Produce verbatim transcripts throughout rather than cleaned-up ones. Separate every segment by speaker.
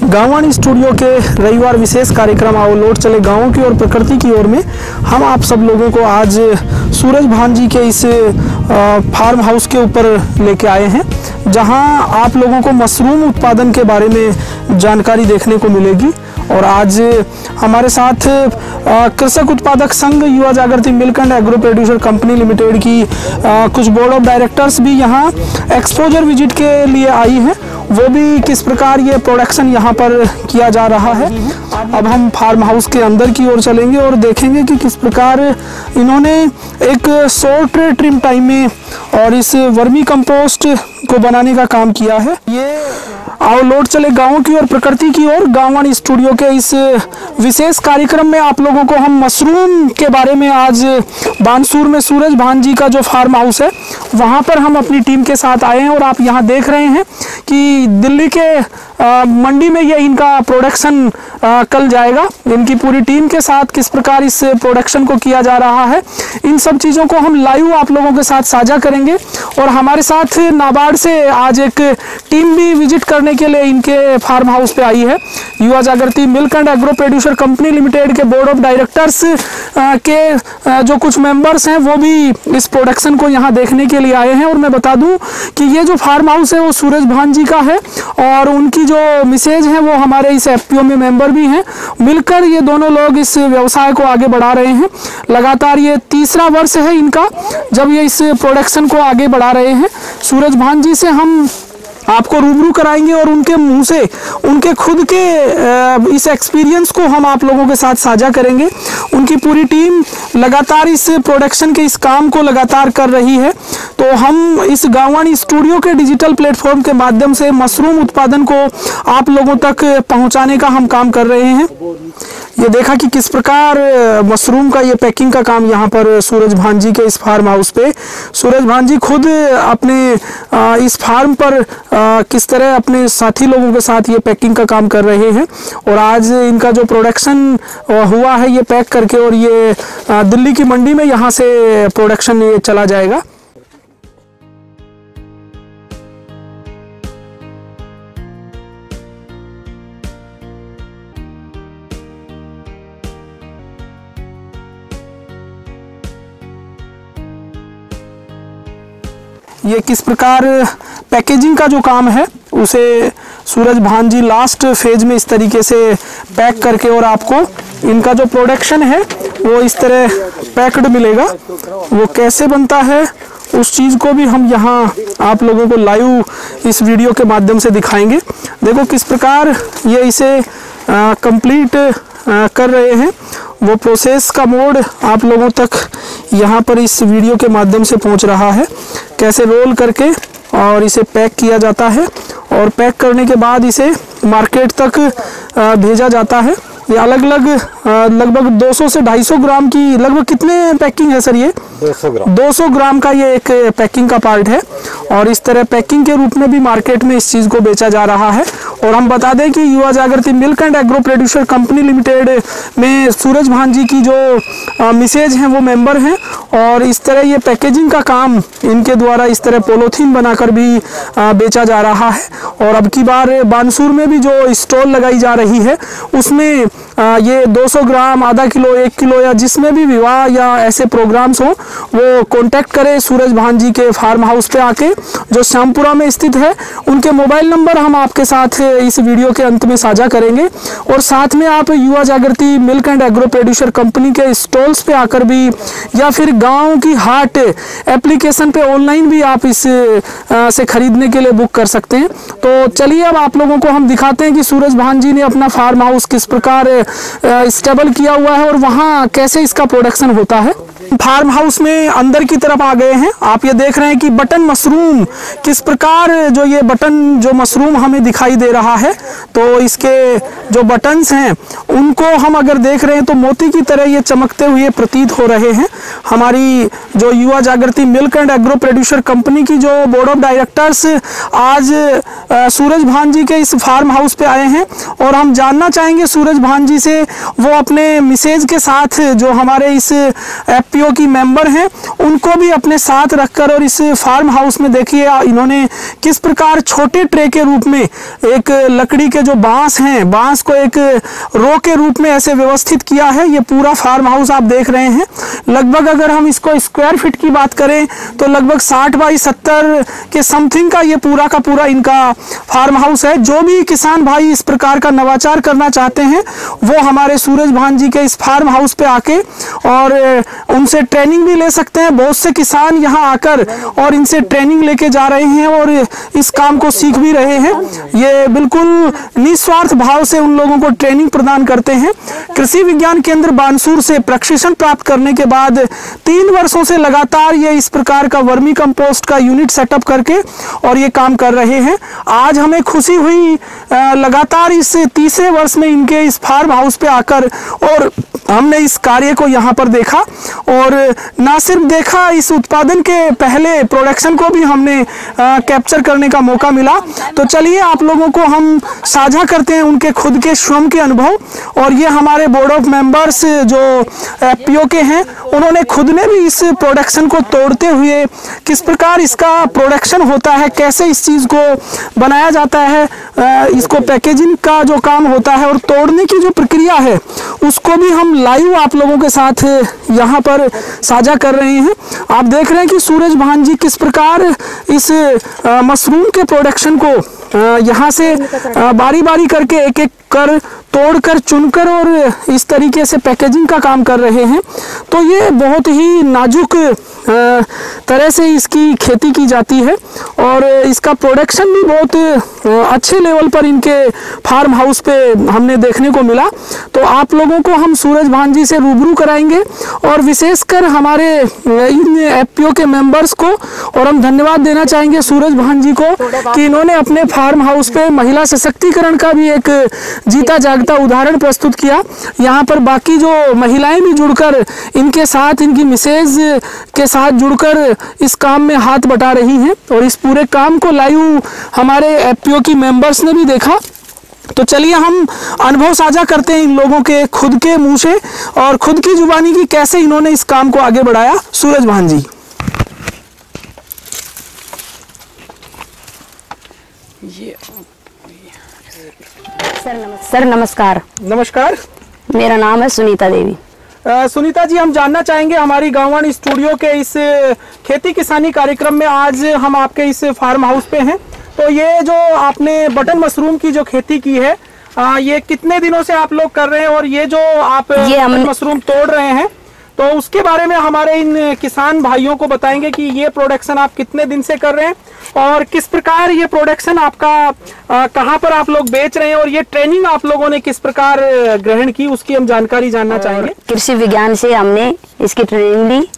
Speaker 1: गांववाणी studio के रविवार विशेष कार्यक्रम आओ लौट चले गाँव की और प्रकृति की ओर में हम आप सब लोगों को आज सूरज भान जी के इस फार्म हाउस के ऊपर लेके आए हैं, जहां आप लोगों को मशरूम उत्पादन के बारे में जानकारी देखने को मिलेगी। और आज हमारे साथ कृषक उत्पादक संघ Yuva Jagriti milk and agro producer company limited की आ, कुछ बोर्ड ऑफ डायरेक्टर्स भी यहाँ एक्सपोजर विजिट के लिए आई हैं, वो भी किस प्रकार ये प्रोडक्शन यहाँ पर किया जा रहा है। अब हम फार्म हाउस के अंदर की ओर चलेंगे और देखेंगे कि किस प्रकार इन्होंने एक शॉर्ट ट्रिम टाइम में और इस वर्मी कंपोस्ट को बनाने का काम किया है। ये आओ लौट चले गाँव की और प्रकृति की ओर गांववाणी स्टूडियो के इस विशेष कार्यक्रम में आप लोगों को हम मशरूम के बारे में आज बानसूर में सूरज भान जी का जो फार्म हाउस है वहां पर हम अपनी टीम के साथ आए हैं। और आप यहां देख रहे हैं कि दिल्ली के आ, मंडी में ये इनका प्रोडक्शन आ, कल जाएगा। इनकी पूरी टीम के साथ किस प्रकार इस प्रोडक्शन को किया जा रहा है, इन सब चीज़ों को हम लाइव आप लोगों के साथ साझा करेंगे। और हमारे साथ नाबार्ड से आज एक टीम भी विजिट करने के लिए इनके फार्म हाउस पे आई है। Yuva Jagriti milk and agro producer company limited के बोर्ड ऑफ डायरेक्टर्स के जो कुछ मेंबर्स हैं वो भी इस प्रोडक्शन को यहाँ देखने के लिए आए हैं। और मैं बता दूं कि ये जो फार्म हाउस है वो सूरज भान जी का है और उनकी जो मिसेज हैं वो हमारे इस एफपीओ में मेंबर भी हैं। मिलकर ये दोनों लोग इस व्यवसाय को आगे बढ़ा रहे हैं। लगातार ये तीसरा वर्ष है इनका जब ये इस प्रोडक्शन को आगे बढ़ा रहे हैं। सूरज भान जी से हम आपको रूबरू कराएंगे और उनके मुंह से उनके खुद के इस एक्सपीरियंस को हम आप लोगों के साथ साझा करेंगे। उनकी पूरी टीम लगातार इस प्रोडक्शन के इस काम को लगातार कर रही है। तो हम इस गांववाणी स्टूडियो के डिजिटल प्लेटफॉर्म के माध्यम से मशरूम उत्पादन को आप लोगों तक पहुंचाने का हम काम कर रहे हैं। ये देखा कि किस प्रकार मशरूम का ये पैकिंग का काम यहाँ पर सूरज भान जी के इस फार्म हाउस पे सूरज भान जी खुद अपने इस फार्म पर किस तरह अपने साथी लोगों के साथ ये पैकिंग का काम कर रहे हैं। और आज इनका जो प्रोडक्शन हुआ है ये पैक करके और ये दिल्ली की मंडी में यहाँ से प्रोडक्शन ये चला जाएगा। ये किस प्रकार पैकेजिंग का जो काम है उसे सूरज भान जी लास्ट फेज में इस तरीके से पैक करके और आपको इनका जो प्रोडक्शन है वो इस तरह पैक्ड मिलेगा। वो कैसे बनता है उस चीज़ को भी हम यहाँ आप लोगों को लाइव इस वीडियो के माध्यम से दिखाएंगे। देखो किस प्रकार ये इसे कंप्लीट कर रहे हैं। वो प्रोसेस का मोड आप लोगों तक यहाँ पर इस वीडियो के माध्यम से पहुँच रहा है। कैसे रोल करके और इसे पैक किया जाता है और पैक करने के बाद इसे मार्केट तक भेजा जाता है। ये अलग अलग लगभग दो सौ से ढाई सौ ग्राम की लगभग कितने पैकिंग है सर? ये दो सौ ग्राम दो सौ ग्राम का ये एक पैकिंग का पार्ट है। और इस तरह पैकिंग के रूप में भी मार्केट में इस चीज़ को बेचा जा रहा है। और हम बता दें कि Yuva Jagriti milk and agro producer company limited में सूरज भान जी की जो मिसेज हैं वो मेंबर हैं। और इस तरह ये पैकेजिंग का काम इनके द्वारा इस तरह पोलोथीन बनाकर भी आ, बेचा जा रहा है। और अब की बार बानसूर में भी जो स्टॉल लगाई जा रही है उसमें आ, ये दो सौ ग्राम, आधा किलो, एक किलो या जिसमें भी विवाह या ऐसे प्रोग्राम्स हो वो कांटेक्ट करें सूरज भान जी के फार्म हाउस पे आके, जो श्यामपुरा में स्थित है। उनके मोबाइल नंबर हम आपके साथ इस वीडियो के अंत में साझा करेंगे। और साथ में आप Yuva Jagriti milk and agro producer company के स्टॉल्स पे आकर भी या फिर गांव की हाट एप्लीकेशन पे ऑनलाइन भी आप इस आ, से खरीदने के लिए बुक कर सकते हैं। तो चलिए अब आप लोगों को हम दिखाते हैं कि सूरज भान जी ने अपना फार्म हाउस किस प्रकार स्टेबल किया हुआ है और वहाँ कैसे इसका प्रोडक्शन होता है। फार्म हाउस में अंदर की तरफ आ गए हैं। आप ये देख रहे हैं कि बटन मशरूम किस प्रकार जो ये बटन जो मशरूम हमें दिखाई दे रहा है, तो इसके जो बटन्स हैं उनको हम अगर देख रहे हैं तो मोती की तरह ये चमकते हुए प्रतीत हो रहे हैं। हमारी जो Yuva Jagriti milk and agro producer company की जो बोर्ड ऑफ डायरेक्टर्स आज सूरज भान जी के इस फार्म हाउस पे आए हैं और हम जानना चाहेंगे सूरज भान भान जी से वो अपने मिसेज के साथ जो हमारे इस एफपीओ की मेंबर हैं उनको भी अपने साथ रखकर और इस फार्म हाउस में देखिए इन्होंने किस प्रकार छोटे ट्रे के रूप में एक लकड़ी के जो बांस हैं, बांस को एक रो के रूप में ऐसे व्यवस्थित किया है। ये पूरा फार्म हाउस आप देख रहे हैं, लगभग अगर हम इसको स्क्वायर फीट की बात करें तो लगभग साठ बाई सत्तर के समथिंग का ये पूरा का पूरा इनका फार्म हाउस है। जो भी किसान भाई इस प्रकार का नवाचार करना चाहते हैं वो हमारे सूरज भान जी के इस फार्म हाउस पे आके और उनसे ट्रेनिंग भी ले सकते हैं। बहुत से किसान यहाँ आकर और इनसे ट्रेनिंग लेके जा रहे हैं और इस काम को सीख भी रहे हैं। ये बिल्कुल निस्वार्थ भाव से उन लोगों को ट्रेनिंग प्रदान करते हैं। कृषि विज्ञान केंद्र बानसूर से प्रशिक्षण प्राप्त करने के बाद तीन वर्षों से लगातार ये इस प्रकार का वर्मी कंपोस्ट का यूनिट सेटअप करके और ये काम कर रहे हैं। आज हमें खुशी हुई लगातार इस तीसरे वर्ष में इनके इस फार्म हाउस पे आकर और हमने इस कार्य को यहाँ पर देखा और ना सिर्फ देखा, इस उत्पादन के पहले प्रोडक्शन को भी हमने कैप्चर करने का मौका मिला। तो चलिए आप लोगों को हम साझा करते हैं उनके खुद के श्रम के अनुभव। और ये हमारे बोर्ड ऑफ मेंबर्स जो एफपीओ के हैं उन्होंने खुद ने भी इस प्रोडक्शन को तोड़ते हुए किस प्रकार इसका प्रोडक्शन होता है, कैसे इस चीज़ को बनाया जाता है, इसको पैकेजिंग का जो काम होता है और तोड़ने की जो प्रक्रिया है उसको भी हम लाइव आप लोगों के साथ यहाँ पर साझा कर रहे हैं। आप देख रहे हैं कि सूरज भान जी किस प्रकार इस मशरूम के प्रोडक्शन को यहाँ से बारी बारी करके एक एक कर तोड़कर चुनकर और इस तरीके से पैकेजिंग का काम कर रहे हैं। तो ये बहुत ही नाजुक तरह से इसकी खेती की जाती है और इसका प्रोडक्शन भी बहुत अच्छे लेवल पर इनके फार्म हाउस पे हमने देखने को मिला। तो आप लोगों को हम सूरज भान जी से रूबरू कराएंगे और विशेषकर हमारे इन एफपीओ के मेंबर्स को और हम धन्यवाद देना चाहेंगे सूरज भान जी को कि इन्होंने अपने फार्म हाउस पे महिला सशक्तिकरण का भी एक जीता जागता उदाहरण प्रस्तुत किया। यहाँ पर बाकी जो महिलाएं भी जुड़कर इनके साथ, इनकी मिसेज के साथ जुड़कर इस काम में हाथ बटा रही हैं और इस पूरे काम को लाइव हमारे एफपीओ की मेंबर्स ने भी देखा। तो चलिए हम अनुभव साझा करते हैं इन लोगों के खुद के मुंह से और खुद की जुबानी की कैसे इन्होंने इस काम को आगे बढ़ाया। सूरज भान जी।
Speaker 2: ये सर नमस्कार। सर नमस्कार।
Speaker 1: नमस्कार,
Speaker 2: मेरा नाम है सुनीता देवी।
Speaker 1: आ, सुनीता जी, हम जानना चाहेंगे हमारी गांववाणी स्टूडियो के इस खेती किसानी कार्यक्रम में आज हम आपके इस फार्म हाउस पे हैं। तो ये जो आपने बटन मशरूम की जो खेती की है आ, ये कितने दिनों से आप लोग कर रहे हैं और ये जो आप ये बटन मशरूम तोड़ रहे हैं तो उसके बारे में हमारे इन किसान भाइयों को बताएंगे कि ये प्रोडक्शन आप कितने दिन से कर रहे हैं और किस प्रकार ये प्रोडक्शन आपका कहाँ पर आप लोग बेच रहे हैं और ये ट्रेनिंग आप लोगों ने किस प्रकार ग्रहण की उसकी हम जानकारी जानना चाहेंगे।
Speaker 2: कृषि विज्ञान से हमने इसकी ट्रेनिंग ली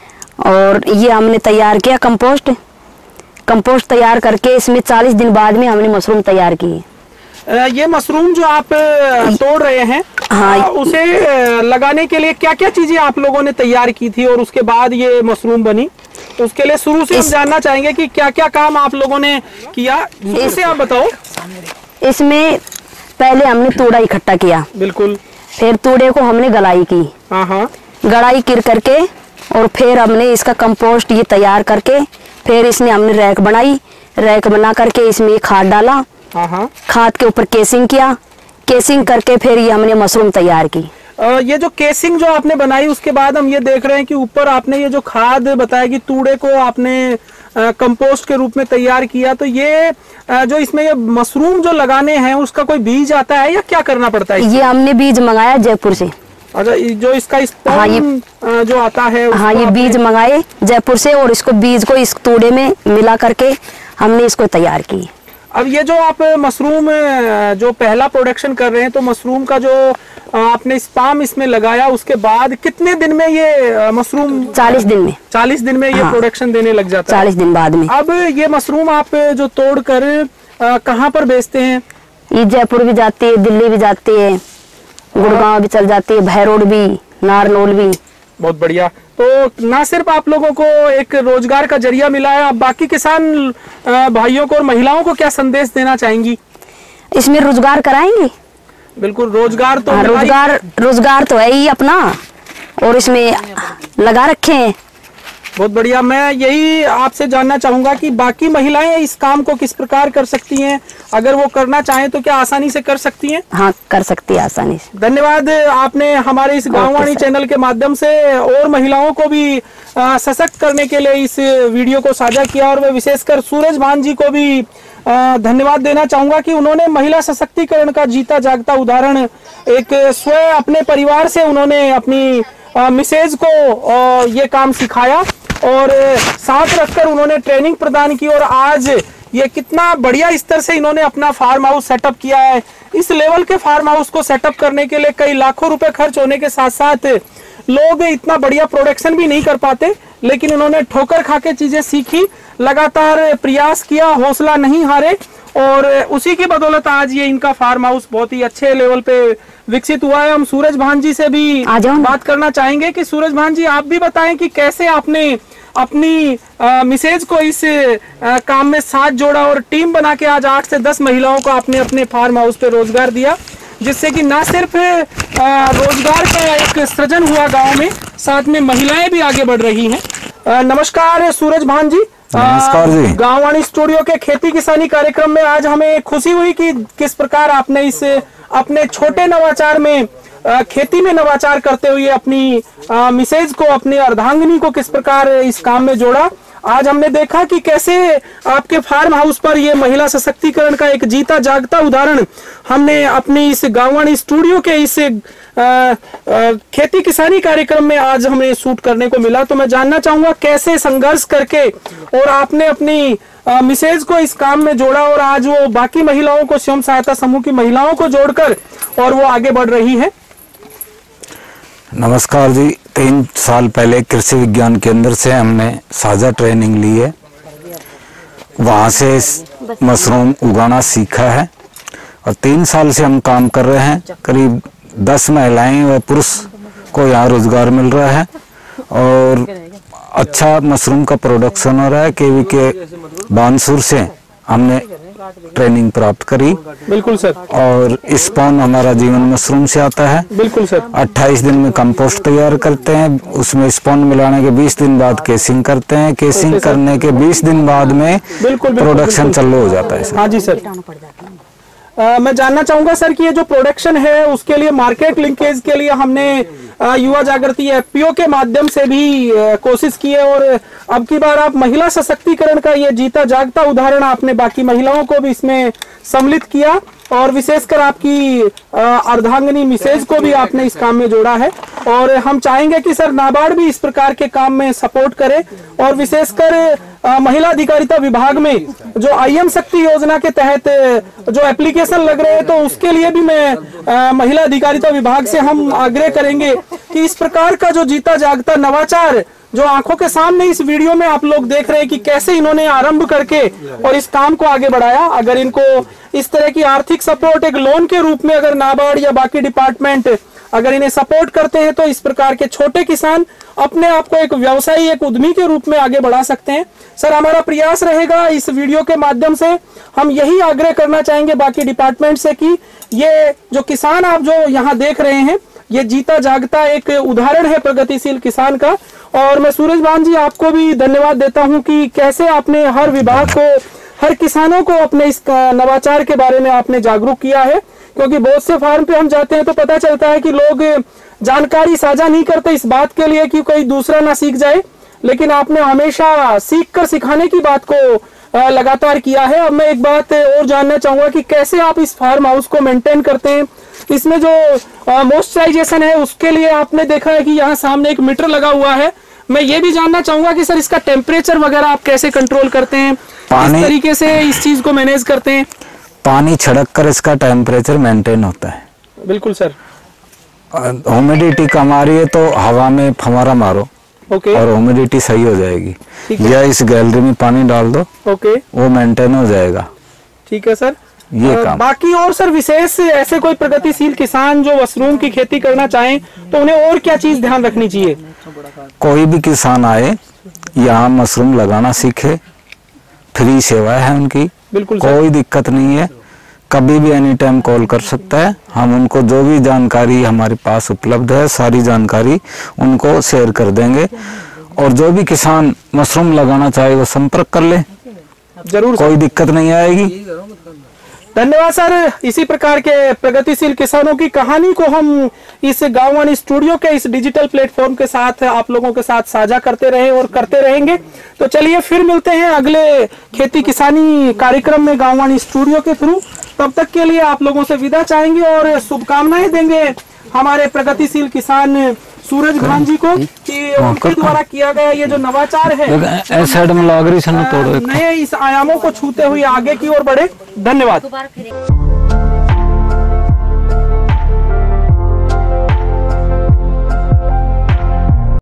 Speaker 2: और ये हमने तैयार किया कंपोस्ट कंपोस्ट तैयार करके इसमें चालीस दिन बाद में हमने मशरूम तैयार की।
Speaker 1: ये मशरूम जो आप तोड़ रहे हैं हाँ, उसे लगाने के लिए क्या क्या चीजें आप लोगों ने तैयार की थी और उसके बाद ये मशरूम बनी, तो उसके लिए शुरू से हम जानना चाहेंगे कि क्या क्या काम आप लोगों ने किया, इसे आप बताओ।
Speaker 2: इसमें पहले हमने तूड़ा इकट्ठा किया,
Speaker 1: बिल्कुल,
Speaker 2: फिर तूड़े को हमने गलाई की,
Speaker 1: हाँ हाँ
Speaker 2: गड़ाई कर करके और फिर हमने इसका कंपोस्ट ये तैयार करके फिर इसने हमने रैक बनाई, रैक बना करके इसमें खाद डाला,
Speaker 1: हाँ,
Speaker 2: खाद के ऊपर केसिंग किया, केसिंग करके फिर ये हमने मशरूम तैयार की।
Speaker 1: आ, ये जो केसिंग जो आपने बनाई उसके बाद हम ये देख रहे हैं कि ऊपर आपने ये जो खाद बताया कि तूड़े को आपने आ, कंपोस्ट के रूप में तैयार किया, तो ये आ, जो इसमें ये मशरूम जो लगाने हैं उसका कोई बीज आता है या क्या करना पड़ता है?
Speaker 2: ये हमने बीज मंगाया जयपुर से।
Speaker 1: अच्छा, जो इसका इस हाँ, ये जो आता है
Speaker 2: हाँ, ये बीज मंगाए जयपुर से और इसको बीज को इस तूड़े में मिला करके हमने इसको तैयार की।
Speaker 1: अब ये जो आप मशरूम जो पहला प्रोडक्शन कर रहे हैं, तो मशरूम का जो आपने स्पाम इसमें लगाया उसके बाद कितने दिन में ये मशरूम?
Speaker 2: चालीस दिन में
Speaker 1: चालीस दिन में ये हाँ, प्रोडक्शन देने लग जाता
Speaker 2: है। चालीस दिन बाद में।
Speaker 1: अब ये मशरूम आप जो तोड़कर कहाँ पर बेचते हैं?
Speaker 2: ये जयपुर भी जाती है, दिल्ली भी जाती है, गुड़गांव भी चल जाती है, भैरोड भी, नारनौल भी।
Speaker 1: बहुत बढ़िया। तो ना सिर्फ आप लोगों को एक रोजगार का जरिया मिला है, आप बाकी किसान भाइयों को और महिलाओं को क्या संदेश देना चाहेंगी?
Speaker 2: इसमें रोजगार कराएंगे,
Speaker 1: बिल्कुल, रोजगार तो
Speaker 2: हाँ, रोजगार रोजगार तो है ही अपना, और इसमें लगा रखे हैं।
Speaker 1: बहुत बढ़िया। मैं यही आपसे जानना चाहूंगा कि बाकी महिलाएं इस काम को किस प्रकार कर सकती हैं, अगर वो करना चाहें तो क्या आसानी से कर सकती हैं?
Speaker 2: हाँ, कर सकती है आसानी से।
Speaker 1: धन्यवाद, आपने हमारे इस गांववाणी चैनल के माध्यम से और महिलाओं को भी सशक्त करने के लिए इस वीडियो को साझा किया, और मैं विशेषकर सूरज भान जी को भी धन्यवाद देना चाहूंगा कि उन्होंने महिला सशक्तिकरण का जीता जागता उदाहरण एक स्वयं अपने परिवार से उन्होंने अपनी मिसेज को ये काम सिखाया और साथ रखकर उन्होंने ट्रेनिंग प्रदान की, और आज ये कितना बढ़िया स्तर से इन्होंने अपना फार्म हाउस सेटअप किया है। इस लेवल के फार्म हाउस को सेटअप करने के लिए कई लाखों रुपए खर्च होने के साथ साथ लोग इतना बढ़िया प्रोडक्शन भी नहीं कर पाते, लेकिन उन्होंने ठोकर खा के चीजें सीखी, लगातार प्रयास किया, हौसला नहीं हारे, और उसी की बदौलत आज ये इनका फार्म हाउस बहुत ही अच्छे लेवल पे विकसित हुआ है। हम सूरज भान जी से भी बात करना चाहेंगे कि सूरज भान जी, आप भी बताएं कि कैसे आपने अपनी मिसेज को इस आ, काम में साथ जोड़ा और टीम बना के आज आठ से दस महिलाओं को आपने अपने फार्म हाउस पे रोजगार दिया, जिससे कि न सिर्फ आ, रोजगार का एक सृजन हुआ गांव में, साथ में महिलाएं भी आगे बढ़ रही हैं। आ, नमस्कार सूरज भान जी।
Speaker 3: नमस्कार जी।
Speaker 1: गांववाणी स्टूडियो के खेती किसानी कार्यक्रम में आज हमें खुशी हुई कि किस प्रकार आपने इस अपने छोटे नवाचार में आ, खेती में नवाचार करते हुए अपनी आ, मिसेज को, अपनी अर्धांगिनी को किस प्रकार इस काम में जोड़ा। आज हमने देखा कि कैसे आपके फार्म हाउस पर ये महिला सशक्तिकरण का एक जीता जागता उदाहरण हमने अपनी इस गांववाणी स्टूडियो के इस आ, आ, खेती किसानी कार्यक्रम में आज हमें शूट करने को मिला। तो मैं जानना चाहूंगा कैसे संघर्ष करके और आपने अपनी मिसेज को इस काम में जोड़ा, और आज वो बाकी महिलाओं को, स्वयं सहायता समूह की महिलाओं को जोड़कर और वो आगे बढ़ रही है।
Speaker 3: नमस्कार जी। तीन साल पहले कृषि विज्ञान केंद्र से हमने साझा ट्रेनिंग ली है, वहाँ से मशरूम उगाना सीखा है, और तीन साल से हम काम कर रहे हैं। करीब दस महिलाएं व पुरुष को यहाँ रोजगार मिल रहा है, और अच्छा मशरूम का प्रोडक्शन हो रहा है। केवी के बानसूर से हमने ट्रेनिंग प्राप्त करी।
Speaker 1: बिल्कुल सर। और
Speaker 3: स्पॉन हमारा जीवन मशरूम से आता है।
Speaker 1: बिल्कुल सर।
Speaker 3: अट्ठाईस दिन में कंपोस्ट तैयार करते हैं, उसमें स्पॉन मिलाने के बीस दिन बाद केसिंग करते हैं, केसिंग करने के बीस दिन बाद में प्रोडक्शन चालू हो जाता है।
Speaker 1: हाँ जी सर। आ, मैं जानना चाहूंगा सर कि ये जो प्रोडक्शन है उसके लिए मार्केट लिंकेज के लिए हमने आ, युवा जागृति एफपीओ के माध्यम से भी आ, कोशिश की है, और अब की बार आप महिला सशक्तिकरण का ये जीता जागता उदाहरण आपने बाकी महिलाओं को भी इसमें सम्मिलित किया, और विशेषकर आपकी अर्धांगिनी मिसेज को भी आपने इस काम में जोड़ा है। और हम चाहेंगे कि सर नाबार्ड भी इस प्रकार के काम में सपोर्ट करे, और विशेषकर महिला अधिकारिता विभाग में जो आईएम शक्ति योजना के तहत जो एप्लीकेशन लग रहे हैं, तो उसके लिए भी मैं आ, महिला अधिकारिता विभाग से हम आग्रह करेंगे कि इस प्रकार का जो जीता जागता नवाचार जो आंखों के सामने इस वीडियो में आप लोग देख रहे हैं कि कैसे इन्होंने आरंभ करके और इस काम को आगे बढ़ाया, अगर इनको इस तरह की आर्थिक सपोर्ट एक लोन के रूप में अगर नाबार्ड या बाकी डिपार्टमेंट अगर इन्हें सपोर्ट करते हैं, तो इस प्रकार के छोटे किसान अपने आप को एक व्यवसायी, एक उद्यमी के रूप में आगे बढ़ा सकते हैं। सर, हमारा प्रयास रहेगा इस वीडियो के माध्यम से हम यही आग्रह करना चाहेंगे बाकी डिपार्टमेंट से कि ये जो किसान आप जो यहाँ देख रहे हैं, ये जीता जागता एक उदाहरण है प्रगतिशील किसान का। और मैं सूरज भान जी आपको भी धन्यवाद देता हूँ कि कैसे आपने हर विभाग को, हर किसानों को अपने इस नवाचार के बारे में आपने जागरूक किया है, क्योंकि बहुत से फार्म पे हम जाते हैं तो पता चलता है कि लोग जानकारी साझा नहीं करते इस बात के लिए कि कोई दूसरा ना सीख जाए, लेकिन आपने हमेशा सीख कर सिखाने की बात को लगातार किया है। अब मैं एक बात और जानना चाहूंगा कि कैसे आप इस फार्म हाउस को मेंटेन करते हैं। इसमें जो मॉइस्चराइजेशन है उसके लिए आपने देखा है कि यहाँ सामने एक मीटर लगा हुआ है। मैं ये भी जानना चाहूंगा कि सर इसका टेम्परेचर वगैरह आप कैसे कंट्रोल करते हैं, किस तरीके से इस चीज को मैनेज करते हैं?
Speaker 3: पानी छिड़क कर इसका टेम्परेचर मेंटेन होता है।
Speaker 1: बिल्कुल सर।
Speaker 3: ह्यूमिडिटी कम आ रही है तो हवा में फंवारा मारो, ओके, और ह्यूमिडिटी सही हो जाएगी, या इस गैलरी में पानी डाल दो, ओके, वो मेंटेन हो जाएगा।
Speaker 1: ठीक है सर।
Speaker 3: ये काम।
Speaker 1: बाकी और सर विशेष ऐसे कोई प्रगतिशील किसान जो मशरूम की खेती करना चाहें तो उन्हें और क्या चीज ध्यान रखनी चाहिए?
Speaker 3: कोई भी किसान आए यहाँ मशरूम लगाना सीखे, फ्री सेवा है उनकी, बिल्कुल कोई दिक्कत नहीं है। कभी भी एनी टाइम कॉल कर सकता है। हम उनको जो भी जानकारी हमारे पास उपलब्ध है सारी जानकारी उनको शेयर कर देंगे, और जो भी किसान मशरूम लगाना चाहे वो संपर्क कर ले,
Speaker 1: जरूर
Speaker 3: कोई दिक्कत नहीं आएगी।
Speaker 1: धन्यवाद सर। इसी प्रकार के प्रगतिशील किसानों की कहानी को हम इस गांववाणी स्टूडियो के इस डिजिटल प्लेटफॉर्म के साथ आप लोगों के साथ साझा करते रहे और करते रहेंगे। तो चलिए फिर मिलते हैं अगले खेती किसानी कार्यक्रम में गांववाणी स्टूडियो के थ्रू। तब तक के लिए आप लोगों से विदा चाहेंगे और शुभकामनाएं देंगे हमारे प्रगतिशील किसान सूरज भान जी को कि उनके द्वारा किया गया ये जो नवाचार है
Speaker 3: में लाग रही
Speaker 1: नए इस आयामों को छूते हुए आगे की ओर बढ़े। धन्यवाद।